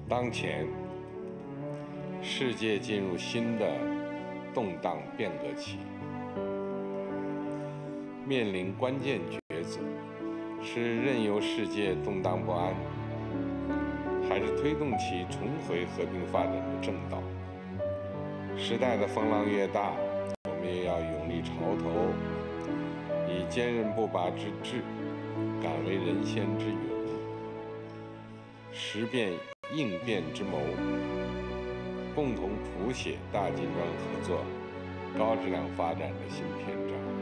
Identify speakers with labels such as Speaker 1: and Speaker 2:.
Speaker 1: 当前，世界进入新的动荡变革期，面临关键抉择：是任由世界动荡不安，还是推动其重回和平发展的正道？时代的风浪越大，我们也要勇立潮头，以坚韧不拔之志，敢为人先之勇，识变应变之谋，共同谱写大金砖合作高质量发展的新篇章。